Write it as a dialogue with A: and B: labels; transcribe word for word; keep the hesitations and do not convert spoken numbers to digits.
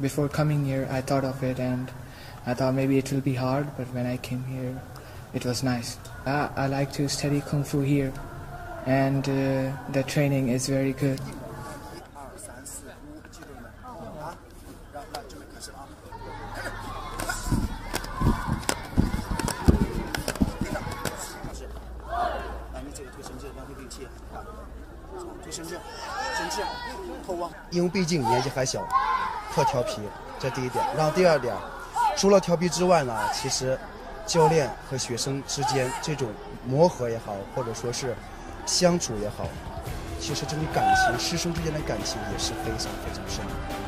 A: before coming here, I thought of it and I thought maybe it will be hard, but when I came here, it was nice. I, I like to study Kung Fu here, and uh, the training is very good.
B: 因为毕竟年纪还小，特调皮，这第一点。然后第二点，除了调皮之外呢，其实教练和学生之间这种磨合也好，或者说是相处也好，其实这种感情，师生之间的感情也是非常非常深的。